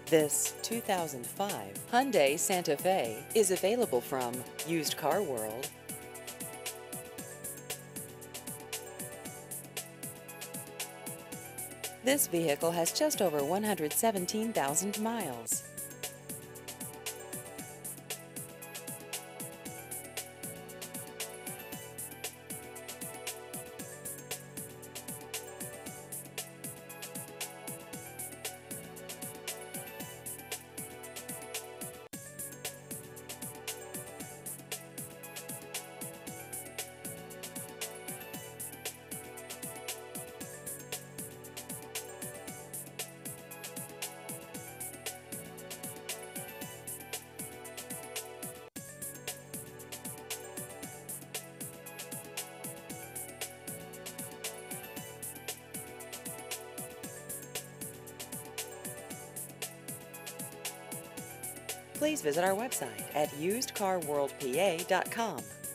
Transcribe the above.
This 2005 Hyundai Santa Fe is available from Used Car World. This vehicle has just over 117,000 miles. Please visit our website at usedcarworldpa.com.